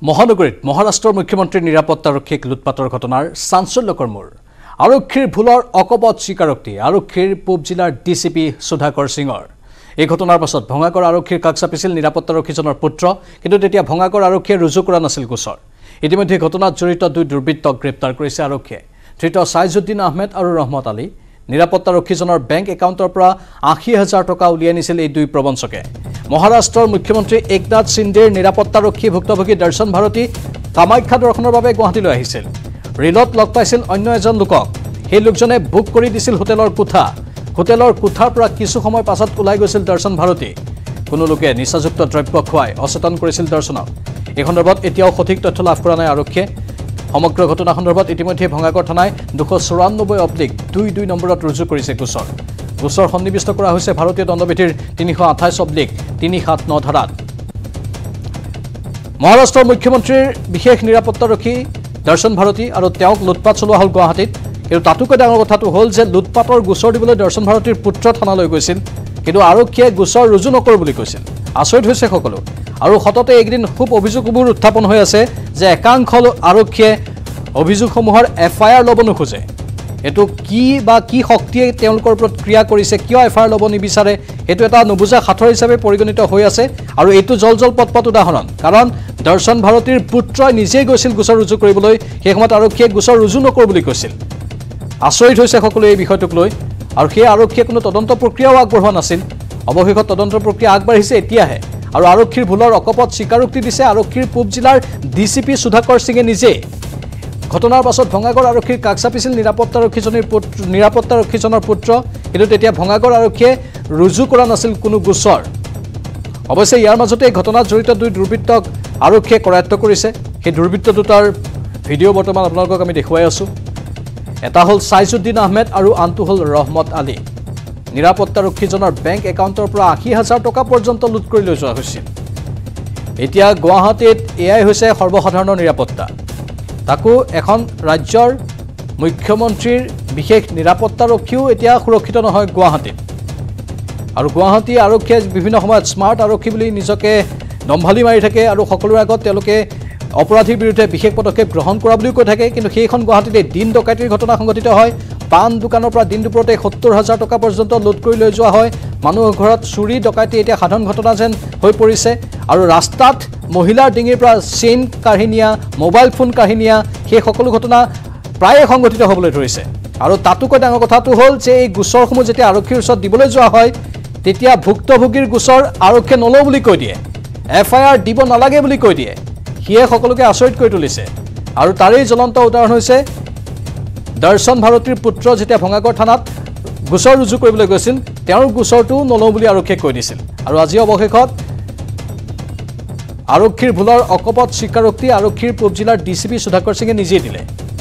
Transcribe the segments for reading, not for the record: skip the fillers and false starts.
মহানগৰীত মহাৰাষ্ট্ৰৰ মুখ্যমন্ত্ৰীৰ নিৰাপত্তাৰক্ষীক লুটপাটৰ ঘটনাৰ চাঞ্চল্যকৰ মূৰ আৰক্ষীৰ ভুলৰ অকপট স্বীকাৰোক্তি আৰক্ষীৰ পূব জিলাৰ ডিচিপি সুধাকৰ সিঙৰ এই ঘটনাৰ পাছত ভংগাগড় আৰক্ষীৰ কাষ চাপিছিল নিৰাপত্তাৰক্ষীজনৰ পুত্ৰ কিন্তু তেতিয়া ভংগাগড় আৰক্ষীয়ে ৰুজু কৰা নাছিল গোচৰ ইতিমধ্যে ঘটনাত জড়িত দুই দুৰ্বৃত্তক গ্ৰেপ্তাৰ কৰিছে আৰক্ষীয়ে ধৃত সাইজুদ্দিন আহমেদ আৰু ৰহমত আলী নিৰাপত্তাৰক্ষীজনৰ বেংক একাউণ্টৰ পৰা ৮০,০০০ টকা উলিয়াই নিছিল এই দুই প্ৰবঞ্চকে মহাৰাষ্ট্ৰৰ মুখ্যমন্ত্ৰী একনাথ সিন্ধেৰ নিৰাপত্তাৰক্ষী ভুক্তভোগী দৰ্শন ভাৰতী কামাখ্যা দৰ্শনৰ বাবে গুৱাহাটীলৈ আহিছিল ৰেলত লগ পাইছিল অন্য এজন লোকক সেই লোকজনে বুক কৰি দিছিল হোটেলৰ কোঠাৰ পৰা কিছু সময় পাছত ওলাই গৈছিল দৰ্শন ভাৰতী কোনো লোকে নিচাযুক্ত দ্ৰব্য খুৱাই অচেতন কৰিছিল দৰ্শনক এই সন্দৰ্ভত এতিয়াও সঠিক তথ্য লাভ কৰা নাই আৰক্ষীয়ে সমগ্ৰ ঘটনা সন্দৰ্ভত ইতিমধ্যে ভংগাগড় থানাই ২৯৪/২ নম্বৰত ৰুজু কৰিছে গোচৰ সন্নিবিষ্ট কৰা হৈছে ভাৰতীয় দণ্ডবিধিৰ ৩২৮/৩৭৯ ধাৰাত মহাৰাষ্ট্ৰৰ মুখ্যমন্ত্ৰীৰ বিশেষ নিৰাপত্তাৰক্ষী দৰ্শন ভাৰতী আৰু তেওঁক লুটপাট চলোৱা হ'ল গুৱাহাটীত কিন্তু তাতোকৈ ডাঙৰ কথাটো হ'ল যে লুটপাটৰ গোচৰ দিবলৈ দৰ্শন ভাৰতীৰ পুত্ৰ থানালৈ গৈছিল কিন্তু আৰক্ষীয়ে গোচৰ ৰুজু নকৰো বুলি কৈছিল আচৰিত হৈছে সকলো আৰু সততে একদিন খুব অভিযোগবোৰ উত্থাপন হৈ আছে যে একাংশ আৰক্ষীয়ে অভিযোগসমূহৰ এফআইআৰ ল'ব নোখোজে এটো কি শক্তিয়ে তেওঁলোকৰ ওপৰত ক্ৰিয়া কৰিছে কিয় এফআইআৰ ল'ব নিবিচাৰে এটো এটা নুবুজা খাথৰ হিচাপে পৰিগণিত হৈ আছে আৰু এইটো জল পটপট উদাহৰণ কাৰণ দৰ্শন ভাৰতীৰ পুত্ৰই নিজেই গৈছিল গোচৰ ৰুজু কৰিবলৈ সেই সময়ত আৰক্ষীয়ে গোচৰ ৰুজু নকৰো বুলি কৈছিল আচৰিত হৈছে সকলো এই বিষয়টোক লৈ আৰু সেই আৰক্ষীয়ে কোনো তদন্ত প্ৰক্ৰিয়াও আগবঢ়োৱা নাছিল অৱশেষত তদন্ত প্ৰক্ৰিয়া আগবাঢ়িছে এতিয়াহে আৰু আৰক্ষীৰ ভুলৰ অকপট স্বীকাৰোক্তি দিছে আৰক্ষীৰ পূব জিলাৰ ডিচিপি সুধাকৰ সিঙে নিজে ঘটনাৰ পাছত ভংগাগড় আৰক্ষীৰ কাষ চাপিছিল নিৰাপত্তাৰক্ষীজনৰ পুত্ৰ কিন্তু তেতিয়া ভংগাগড় আৰক্ষীয়ে ৰুজু কৰা নাছিল কোনো গোচৰ অৱশ্যে ইয়াৰ মাজতে ঘটনাত জড়িত দুই দুৰ্বৃত্তক আৰক্ষীয়ে কৰায়ত্ব কৰিছে সেই দুৰ্বৃত্ত দুটাৰ ভিডিঅ' বৰ্তমান আপোনালোকক আমি দেখুৱাই আছোঁ এটা হ'ল সাইজুদ্দিন আহমেদ আৰু আনটো হ'ল ৰহমত আলী নিৰাপত্তাৰক্ষীজনৰ বেংক একাউণ্টৰ পৰা ৮০,০০০ টকা পৰ্যন্ত লুট কৰি লৈ যোৱা হৈছিল এতিয়া গুৱাহাটীত এয়াই হৈছে সৰ্বসাধাৰণৰ নিৰাপত্তা তাকো এখন ৰাজ্যৰ মুখ্যমন্ত্ৰীৰ বিশেষ নিৰাপত্তাৰক্ষীও এতিয়া সুৰক্ষিত নহয় গুৱাহাটীত আৰু গুৱাহাটী আৰক্ষীয়ে বিভিন্ন সময়ত স্মাৰ্ট আৰক্ষী বুলি নিজকে দম্ভালি মাৰি থাকে আৰু সকলোৰে আগত তেওঁলোকে অপৰাধীৰ বিৰুদ্ধে বিশেষ পদক্ষেপ গ্ৰহণ কৰা বুলিও কৈ থাকে কিন্তু সেইখন গুৱাহাটীতে দিন ডকাইতিৰ ঘটনা সংঘটিত হয় পাণ দোকানৰ পৰা দিন দুপৰতে ৭০,০০০ টকা পৰ্যন্ত লুট কৰি লৈ যোৱা হয় মানুহৰ ঘৰত চুৰি ডকাইতি এতিয়া সাধাৰণ ঘটনা যেন হৈ পৰিছে আৰু ৰাস্তাত মহিলাৰ ডিঙিৰ পৰা চেইন কাঢ়ি নিয়া মোবাইল ফোন কাঢ়ি নিয়া সেই সকলো ঘটনা প্ৰায়ে সংঘটিত হ'বলৈ ধৰিছে আৰু তাতোকৈ ডাঙৰ কথাটো হ'ল যে এই গোচৰসমূহ যেতিয়া আৰক্ষীৰ ওচৰত দিবলৈ যোৱা হয় তেতিয়া ভুক্তভোগীৰ গোচৰ আৰক্ষীয়ে নলওঁ বুলি কৈ দিয়ে এফআইআৰ দিব নালাগে বুলি কৈ দিয়ে সিয়ে সকলোকে আচৰিত কৰি তুলিছে আৰু তাৰেই জ্বলন্ত উদাহৰণ হৈছে দৰ্শন ভাৰতীৰ পুত্ৰ যেতিয়া ভংগাগড় থানাত গোচৰ ৰুজু কৰিবলৈ গৈছিল তেওঁৰ গোচৰটো নলওঁ বুলি আৰক্ষীয়ে কৈ দিছিল আৰু আজি অৱশেষত আৰক্ষীৰ ভুলৰ অকপট স্বীকাৰোক্তি আৰক্ষীৰ পূব জিলাৰ ডিচিপি সুধাকৰ সিঙে নিজেই দিলে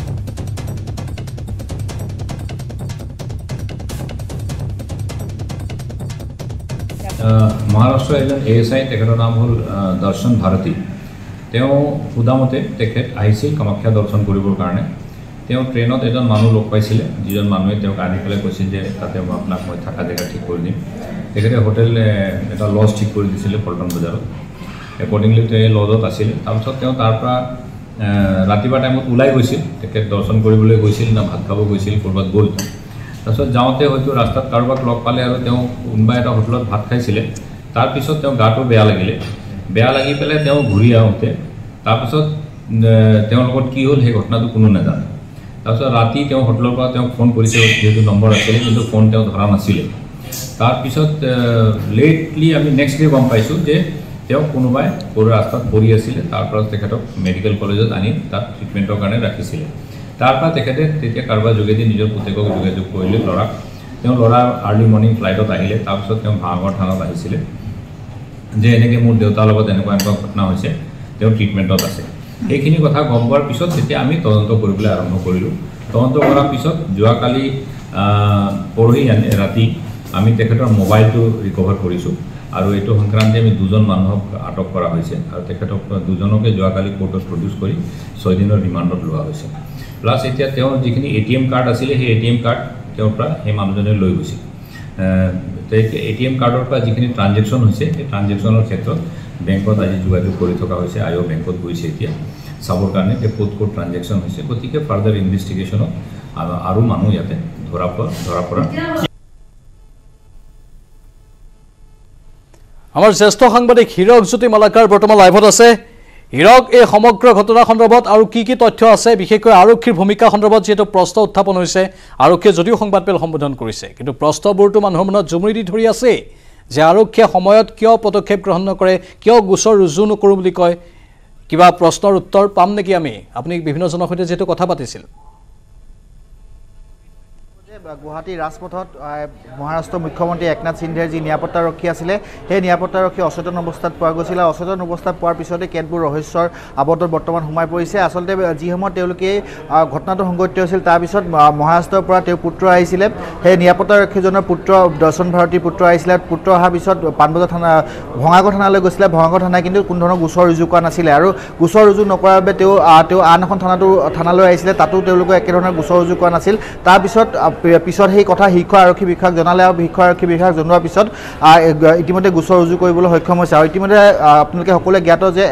মহাৰাষ্ট্ৰৰ এজন এএছআই তেখেতৰ নাম হ'ল দৰ্শন ভাৰতী তেওঁ সুদামতে তেখেত আহিছিল কামাখ্যা দৰ্শন কৰিবৰ কাৰণে তেওঁ ট্ৰেইনত এজন মানুহ লগ পাইছিলে যিজন মানুহে তেওঁক আনি পেলাই কৈছিল যে তাতে আপোনাক মই থকা জেগা ঠিক কৰি দিম তেখেতে হোটেল এটা লজ ঠিক কৰি দিছিলে পল্টন বজাৰত একৰ্ডিংলি তেওঁ এই লজত আছিলে তাৰপিছত তেওঁ তাৰ পৰা ৰাতিপুৱা টাইমত ওলাই গৈছিল তেখেত দৰ্শন কৰিবলৈ গৈছিল না ভাত খাব গৈছিল ক'ৰবাত গ'ল তাৰপিছত যাওঁতে হয়তো ৰাস্তাত কাৰোবাক লগ পালে আৰু তেওঁ কোনোবা এটা হোটেলত ভাত খাইছিলে তাৰপিছত তেওঁ গাটো বেয়া লাগি পেলাই তেওঁ ঘূৰি আহোঁতে তাৰপিছত তেওঁৰ লগত কি হ'ল সেই ঘটনাটো কোনো নাজানে তাৰপিছত ৰাতি তেওঁ হোটেলৰ পৰা তেওঁক ফোন কৰিছে যিহেতু নম্বৰ আছিলে কিন্তু ফোন তেওঁ ধৰা নাছিলে তাৰপিছত লেটলি আমি নেক্সট ডে গম পাইছোঁ যে তেওঁ কোনোবাই সৰু ৰাস্তাত পৰি আছিলে তাৰপৰা তেখেতক মেডিকেল কলেজত আনি তাত ট্ৰিটমেণ্টৰ কাৰণে ৰাখিছিলে তাৰপৰা তেখেতে তেতিয়া কাৰোবাৰ যোগেদি নিজৰ পুতেকক যোগাযোগ কৰিলে ল'ৰা আৰ্লি মৰ্ণিং ফ্লাইটত আহিলে তাৰপিছত তেওঁ ভাঙৰ থানাত আহিছিলে যে এনেকৈ মোৰ দেউতাৰ লগত এনেকুৱা ঘটনা হৈছে তেওঁ ট্ৰিটমেণ্টত আছে সেইখিনি কথা গম পোৱাৰ পিছত তেতিয়া আমি তদন্ত কৰিবলৈ আৰম্ভ কৰিলোঁ তদন্ত কৰাৰ পিছত যোৱাকালি পৰহি ৰাতি আমি তেখেতৰ মোবাইলটো ৰিকভাৰ কৰিছোঁ আৰু এইটো সংক্ৰান্তে আমি দুজন মানুহক আটক কৰা হৈছে আৰু তেখেতক দুজনকে যোৱাকালি কোৰ্টত প্ৰডিউচ কৰি 6 দিনৰ ৰিমাণ্ডত লোৱা হৈছে প্লাছ এতিয়া তেওঁৰ যিখিনি এটিএম কাৰ্ড আছিলে সেই এটিএম কাৰ্ড তেওঁৰ পৰা সেই মানুহজনে লৈ গৈছিল এটিএম কাৰ্ডৰ পৰা যিখিনি ট্ৰানজেকশ্যন হৈছে সেই ট্ৰানজেকশ্যনৰ ক্ষেত্ৰত বেংকত আজি যোগাযোগ কৰি থকা হৈছে আয়ো বেংকত গৈছে এতিয়া চাবৰ কাৰণে ক'ত ক'ত ট্ৰানজেকশ্যন হৈছে গতিকে ফাৰ্দাৰ ইনভেষ্টিগেশ্যনত আৰু মানুহ ইয়াতে ধৰা পৰা আমাৰ জ্যেষ্ঠ সাংবাদিক হীৰক জ্যোতি মালাকাৰ বৰ্তমান লাইভত আছে হীৰক এই সমগ্ৰ ঘটনা সন্দৰ্ভত আৰু কি তথ্য আছে বিশেষকৈ আৰক্ষীৰ ভূমিকা সন্দৰ্ভত যেটো প্ৰশ্ন উত্থাপন হৈছে আৰক্ষীয়ে যদিও সংবাদমেল সম্বোধন কৰিছে কিন্তু প্ৰশ্নবোৰটো মানুহৰ মনত জুমুৰি দি ধৰি আছে যে আৰক্ষীয়ে সময়ত কিয় পদক্ষেপ গ্ৰহণ নকৰে কিয় গোচৰ ৰুজু নকৰো বুলি কয় কিবা প্ৰশ্নৰ উত্তৰ পাম নেকি আমি আপুনি বিভিন্ন জনৰ সৈতে যেটো কথা পাতিছিল গুৱাহাটী ৰাজপথত মহাৰাষ্ট্ৰ মুখ্যমন্ত্ৰী একনাথ সিন্ধেৰ যি নিৰাপত্তাৰক্ষী আছিলে সেই নিৰাপত্তাৰক্ষী অচেতন অৱস্থাত পোৱা গৈছিল অচেতন অৱস্থাত পোৱাৰ পিছতে কেতবোৰ ৰহস্যৰ আৱদ্ধত বৰ্তমান সোমাই পৰিছে আচলতে যি সময়ত তেওঁলোকে ঘটনাটো সংঘটিত হৈছিল তাৰপিছত মহাৰাষ্ট্ৰৰ পৰা তেওঁ পুত্ৰ আহিছিলে সেই নিৰাপত্তাৰক্ষীজনৰ পুত্ৰ দৰ্শন ভাৰতীৰ পুত্ৰ আহিছিলে পুত্ৰ অহাৰ পিছত পানবজাৰ থানা ভঙাগড় থানালৈ গৈছিলে ভঙাগড় থানাই কিন্তু কোনো ধৰণৰ গোচৰ ৰুজু কৰা নাছিলে আৰু গোচৰ ৰুজু নকৰাৰ বাবে তেওঁ আন এখন থানালৈ আহিছিলে তাতো তেওঁলোকে একেধৰণৰ গোচৰ ৰুজু কৰা নাছিল তাৰপিছত সেই কথা শীৰ্ষ আৰক্ষী বিষয়াক জনালে আৰু শীৰ্ষ আৰক্ষী বিষয়াক জনোৱাৰ পিছত ইতিমধ্যে গোচৰ ৰুজু কৰিবলৈ সক্ষম হৈছে আৰু ইতিমধ্যে আপোনালোকে সকলোৱে জ্ঞাত যে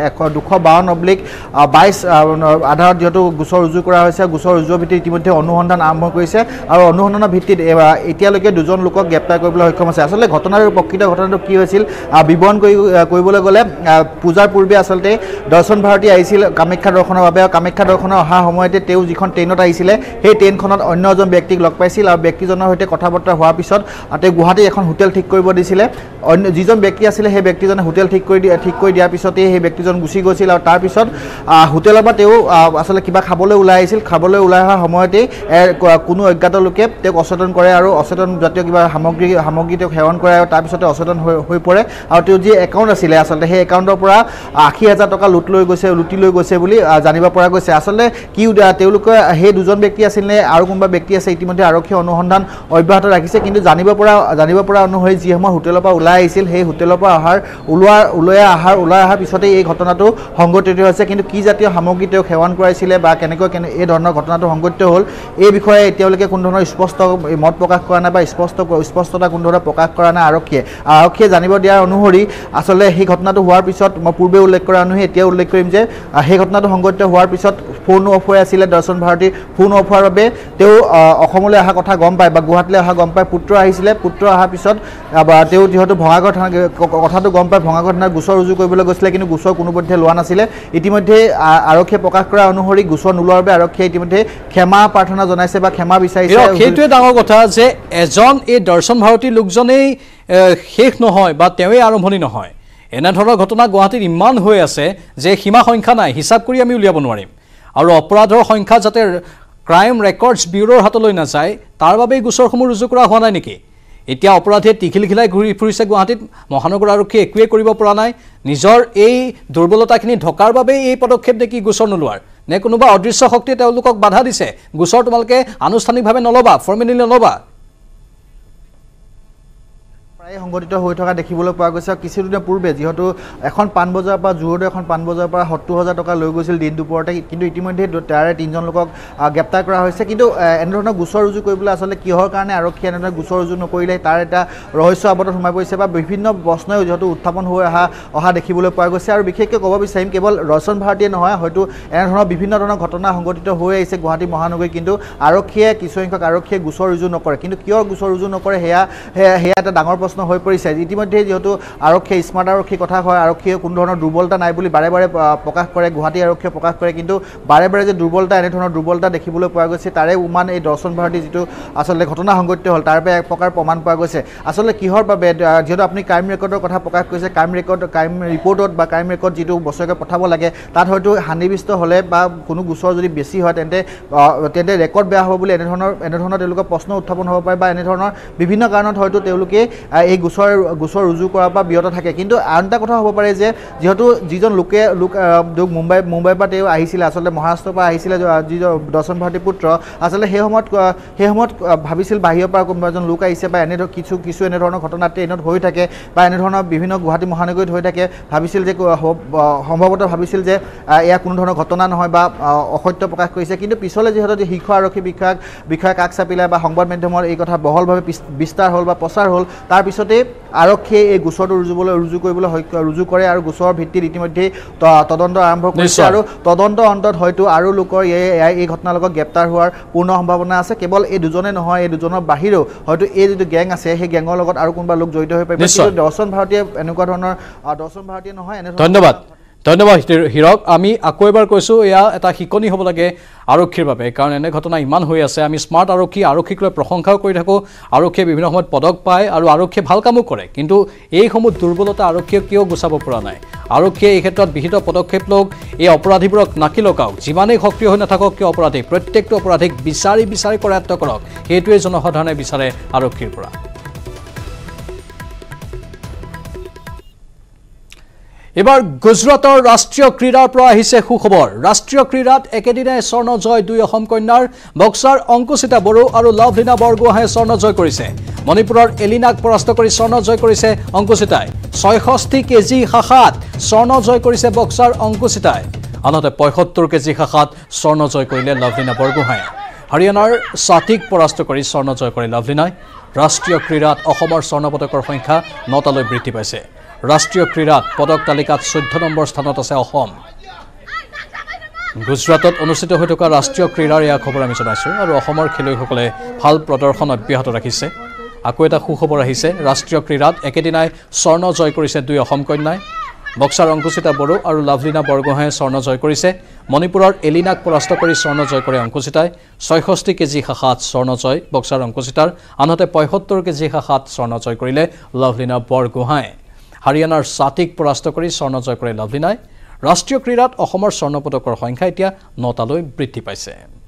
252/22 আধাৰত যেহেতু গোচৰ ৰুজু কৰা হৈছে গোচৰ ৰুজুৰ ভিত্তিত ইতিমধ্যে অনুসন্ধান আৰম্ভ কৰিছে আৰু অনুসন্ধানৰ ভিত্তিত এতিয়ালৈকে দুজন লোকক গ্ৰেপ্তাৰ কৰিবলৈ সক্ষম হৈছে আচলতে প্ৰকৃত ঘটনাটো কি হৈছিল বিৱৰণ কৰিবলৈ গ'লে পূজাৰ পূৰ্বে আচলতে দৰ্শন ভাৰতী আহিছিল কামাখ্যা দৰ্শনৰ বাবে আৰু কামাখ্যা দৰ্শনৰ অহাৰ সময়তে তেওঁ যিখন ট্ৰেইনত আহিছিলে সেই ট্ৰেইনখনত অন্য এজন ব্যক্তিক লগ পাইছিল আৰু ব্যক্তিজনৰ সৈতে কথা বতৰা হোৱাৰ পিছত তেওঁ গুৱাহাটীত এখন হোটেল ঠিক কৰিব দিছিলে অন্য যিজন ব্যক্তি আছিলে সেই ব্যক্তিজনে হোটেল ঠিক কৰি দিয়াৰ পিছতে সেই ব্যক্তিজন গুচি গৈছিল আৰু তাৰ পিছত হোটেলৰ পৰা তেওঁ আচলতে কিবা খাবলৈ ওলাই আহিছিল খাবলৈ ওলাই অহাৰ সময়তে কোনো অজ্ঞাত লোকে তেওঁক অচেতন কৰে আৰু অচেতন জাতীয় কিবা সামগ্ৰী তেওঁক সেৱন কৰে আৰু তাৰ পিছতে অচেতন হৈ পৰে আৰু তেওঁ যি একাউণ্ট আছিলে আচলতে সেই একাউণ্টৰ পৰা 80,000 টকা লুটি লৈ গৈছে বুলি জানিব পৰা গৈছে আচলতে কি তেওঁলোকে সেই দুজন ব্যক্তি আছিল নে আৰু কোনোবা ব্যক্তি আছে ইতিমধ্যে আৰক্ষী অনুসন্ধান অব্যাহত ৰাখিছে কিন্তু জানিব পৰা অনুসৰি যি সময় হোটেলৰ পৰা ওলাই আহিছিল সেই হোটেলৰ পৰা ওলাই অহাৰ পিছতে এই ঘটনাটো সংঘটিত হৈছে কিন্তু কি জাতীয় সামগ্ৰী তেওঁ সেৱন কৰাইছিলে বা কেনেকৈ এই ধৰণৰ ঘটনাটো সংঘটিত হ'ল এই বিষয়ে এতিয়ালৈকে কোনো ধৰণৰ স্পষ্ট মত প্ৰকাশ কৰা নাই বা স্পষ্টতা কোনো ধৰণৰ প্ৰকাশ কৰা নাই আৰক্ষীয়ে জানিব দিয়াৰ অনুসৰি আচলতে সেই ঘটনাটো হোৱাৰ পিছত মই পূৰ্বে উল্লেখ কৰা অনুসৰি এতিয়া উল্লেখ কৰিম যে সেই ঘটনাটো সংঘটিত হোৱাৰ পিছত ফোন অফ হৈ আছিলে দৰ্শন ভাৰতীৰ ফোন অফ হোৱাৰ বাবে তেওঁ অসমলৈ অহা কথা গম পায় বা গুৱাহাটীলৈ অহা গম পায় পুত্ৰ আহিছিলে পুত্ৰ অহাৰ পিছত তেওঁ যিহেতু ভঙাগড় থানা কথাটো গম পায় ভঙাগড় থানাত গোচৰ ৰুজু কৰিবলৈ গৈছিলে কিন্তু গোচৰ কোনোপধ্যে লোৱা নাছিলে ইতিমধ্যে আৰক্ষীয়ে প্ৰকাশ কৰা অনুসৰি গোচৰ নোলোৱাৰ বাবে আৰক্ষীয়ে ইতিমধ্যে ক্ষমা প্ৰাৰ্থনা জনাইছে বা ক্ষমা বিচাৰিছে সেইটোৱে ডাঙৰ কথা যে এজন এই দৰ্শন ভাৰতী লোকজনেই শেষ নহয় বা তেওঁই আৰম্ভণি নহয় এনেধৰণৰ ঘটনা গুৱাহাটীত ইমান হৈ আছে যে সীমা সংখ্যা নাই হিচাপ কৰি আমি উলিয়াব নোৱাৰিম আৰু অপৰাধৰ সংখ্যা যাতে ক্ৰাইম ৰেকৰ্ডছ ব্যুৰোৰ হাতলৈ নাযায় তাৰ বাবেই গোচৰসমূহ ৰুজু কৰা হোৱা নাই নেকি এতিয়া অপৰাধীয়ে টিখিলখিলাই ঘূৰি ফুৰিছে গুৱাহাটীত মহানগৰ আৰক্ষীয়ে একোৱে কৰিব পৰা নাই নিজৰ এই দুৰ্বলতাখিনি ঢকাৰ বাবেই এই পদক্ষেপ নেকি গোচৰ নোলোৱাৰ নে কোনোবা অদৃশ্য শক্তিয়ে তেওঁলোকক বাধা দিছে গোচৰ তোমালোকে আনুষ্ঠানিকভাৱে নল'বা ফৰ্মেলি নল'বা সংঘটিত হৈ থকা দেখিবলৈ পোৱা গৈছে কিছুদিনৰ পূৰ্বে যেহেতু এখন পাণবজাৰৰ পৰা জোৰদে এখন পাণবজাৰৰ পৰা 70,000 টকা লৈ গৈছিল দিন দুপৰতে কিন্তু ইতিমধ্যে তাৰে 3জন লোকক গ্ৰেপ্তাৰ কৰা হৈছে কিন্তু এনেধৰণৰ গোচৰ ৰুজু কৰিবলৈ আচলতে কিহৰ কাৰণে আৰক্ষীয়ে এনেধৰণৰ গোচৰ ৰুজু নকৰিলে তাৰ এটা ৰহস্য আৱদ্ধ সোমাই পৰিছে বা বিভিন্ন প্ৰশ্নই যেহেতু উত্থাপন হৈ অহা দেখিবলৈ পোৱা গৈছে আৰু বিশেষকৈ ক'ব বিচাৰিম কেৱল দৰ্শন ভাৰতীয়ে নহয় হয়তো এনেধৰণৰ বিভিন্ন ধৰণৰ ঘটনা সংঘটিত হৈ আহিছে গুৱাহাটী মহানগৰীত কিন্তু আৰক্ষীয়ে কিছুসংখ্যক আৰক্ষীয়ে গোচৰ ৰুজু নকৰে কিন্তু কিয় গোচৰ ৰুজু নকৰে সেয়া এটা ডাঙৰ প্ৰশ্ন হৈ পৰিছে ইতিমধ্যে যেহেতু আৰক্ষীয়ে স্মাৰ্ট আৰক্ষীৰ কথা হয় আৰক্ষীয়ে কোনো ধৰণৰ দুৰ্বলতা নাই বুলি বাৰে প্ৰকাশ কৰে গুৱাহাটী আৰক্ষীয়ে প্ৰকাশ কৰে কিন্তু বাৰে যে এনেধৰণৰ দুৰ্বলতা দেখিবলৈ পোৱা গৈছে তাৰে উমান এই দৰ্শন ভাৰতী যিটো আচলতে ঘটনা সংঘটিত হ'ল তাৰ পৰা এক প্ৰকাৰ প্ৰমাণ পোৱা গৈছে আচলতে কিহৰ বাবে যেহেতু আপুনি ক্ৰাইম ৰেকৰ্ডৰ কথা প্ৰকাশ কৰিছে ক্ৰাইম ৰিপৰ্টত বা ক্ৰাইম ৰেকৰ্ড যিটো বছৰেকে পঠাব লাগে তাত হয়তো সন্নিৱিষ্ট হ'লে বা কোনো গোচৰ যদি বেছি হয় তেন্তে ৰেকৰ্ড বেয়া হ'ব বুলি এনেধৰণৰ তেওঁলোকৰ প্ৰশ্ন উত্থাপন হ'ব পাৰে বা এনেধৰণৰ বিভিন্ন কাৰণত হয়তো তেওঁলোকে এই গোচৰ ৰুজু কৰাৰ পৰা বিৰত থাকে কিন্তু আন এটা কথা হ'ব পাৰে যে যেহেতু যিজন লোক মুম্বাইৰ পৰা তেওঁ আহিছিলে আচলতে মহাৰাষ্ট্ৰৰ পৰা আহিছিলে যিজন দৰ্শন ভাৰতীৰ পুত্ৰ আচলতে সেই সময়ত ভাবিছিল বাহিৰৰ পৰা কোনোবা এজন লোক আহিছে বা কিছু এনেধৰণৰ ঘটনা ট্ৰেইনত হৈ থাকে বা এনেধৰণৰ বিভিন্ন গুৱাহাটী মহানগৰীত হৈ থাকে ভাবিছিল যে সম্ভৱতঃ ভাবিছিল যে এয়া কোনো ধৰণৰ ঘটনা নহয় বা অসত্য প্ৰকাশ কৰিছে কিন্তু পিছলৈ যিহেতু শীৰ্ষ আৰক্ষী বিষয়াক কাষ চাপিলে বা সংবাদ মাধ্যমৰ এই কথা বহলভাৱে বিস্তাৰ হ'ল বা প্ৰচাৰ হ'ল তাৰ পিছতে আৰক্ষীয়ে এই গোচৰটো ৰুজু কৰে আৰু গোচৰৰ ভিত্তিত ইতিমধ্যে তদন্ত আৰম্ভ কৰিছে আৰু তদন্ত অন্তত হয়তো আৰু লোকৰ এই ঘটনাৰ লগত গ্ৰেপ্তাৰ হোৱাৰ পূৰ্ণ সম্ভাৱনা আছে কেৱল এই দুজনে নহয় এই দুজনৰ বাহিৰেও হয়তো এই যিটো গ্যাং আছে সেই গ্যাঙৰ লগত আৰু কোনোবা লোক জড়িত হৈ পাৰিব কিন্তু দৰ্শন ভাৰতীয়ে এনেকুৱা ধৰণৰ দৰ্শন ভাৰতীয় নহয় ধন্যবাদ হীৰক আমি আকৌ এবাৰ কৈছোঁ এয়া এটা শিকনি হ'ব লাগে আৰক্ষীৰ বাবে কাৰণ এনে ঘটনা ইমান হৈ আছে আমি স্মাৰ্ট আৰক্ষীক লৈ প্ৰশংসাও কৰি থাকোঁ আৰক্ষীয়ে বিভিন্ন সময়ত পদক পায় আৰু আৰক্ষীয়ে ভাল কামো কৰে কিন্তু এইসমূহ দুৰ্বলতা আৰক্ষীয়ে কিয় গুচাব পৰা নাই আৰক্ষীয়ে এই ক্ষেত্ৰত বিহিত পদক্ষেপ লওক এই অপৰাধীবোৰক নাকি লগাওক যিমানেই সক্ৰিয় হৈ নাথাকক কিয় অপৰাধী প্ৰত্যেকটো অপৰাধীক বিচাৰি কৰায়ত্ব কৰক সেইটোৱে জনসাধাৰণে বিচাৰে আৰক্ষীৰ পৰা এবাৰ গুজৰাটৰ ৰাষ্ট্ৰীয় ক্ৰীড়াৰ পৰা আহিছে সুখবৰ ৰাষ্ট্ৰীয় ক্ৰীড়াত একেদিনাই স্বৰ্ণ জয় দুই অসম কন্যাৰ বক্সাৰ অংকুচিতা বড়ো আৰু লাভলীনা বৰগোহাঁয়ে স্বৰ্ণ জয় কৰিছে মণিপুৰৰ এলিনাক পৰাস্ত কৰি স্বৰ্ণ জয় কৰিছে অংকুচিতাই ৬৬ কেজি শাখাত স্বৰ্ণ জয় কৰিছে বক্সাৰ অংকুচিতাই আনহাতে ৭৫ কেজি শাখাত স্বৰ্ণ জয় কৰিলে লাভলীনা বৰগোহাঁয়ে হাৰিয়ানাৰ সাতিক পৰাস্ত কৰি স্বৰ্ণ জয় কৰে লাভলীনাই ৰাষ্ট্ৰীয় ক্ৰীড়াত অসমৰ স্বৰ্ণ পদকৰ সংখ্যা ৯টালৈ বৃদ্ধি পাইছে ৰাষ্ট্ৰীয় ক্ৰীড়াত পদক তালিকাত ১৪ নম্বৰ স্থানত আছে অসম গুজৰাটত অনুষ্ঠিত হৈ থকা ৰাষ্ট্ৰীয় ক্ৰীড়াৰ এয়া খবৰ আমি জনাইছোঁ আৰু অসমৰ খেলুৱৈসকলে ভাল প্ৰদৰ্শন অব্যাহত ৰাখিছে আকৌ এটা সুখবৰ আহিছে ৰাষ্ট্ৰীয় ক্ৰীড়াত একেদিনাই স্বৰ্ণ জয় কৰিছে দুই অসম কন্যাই বক্সাৰ অংকুচিতা বড়ো আৰু লাভলীনা বৰগোহাঁয়ে স্বৰ্ণ জয় কৰিছে মণিপুৰৰ এলিনাক পৰাস্ত কৰি স্বৰ্ণ জয় কৰে অংকুচিতাই ৬৬ কেজি শাখাত স্বৰ্ণ জয় বক্সাৰ অংকুচিতাৰ আনহাতে ৭৫ কেজি শাখাত স্বৰ্ণ জয় কৰিলে লাভলীনা বৰগোহাঁয়ে হাৰিয়ানাৰ সাতিক পৰাস্ত কৰি স্বৰ্ণ জয় কৰে লাভলীনাই ৰাষ্ট্ৰীয় ক্ৰীড়াত অসমৰ স্বৰ্ণ পদকৰ সংখ্যা এতিয়া ৯টালৈ বৃদ্ধি পাইছে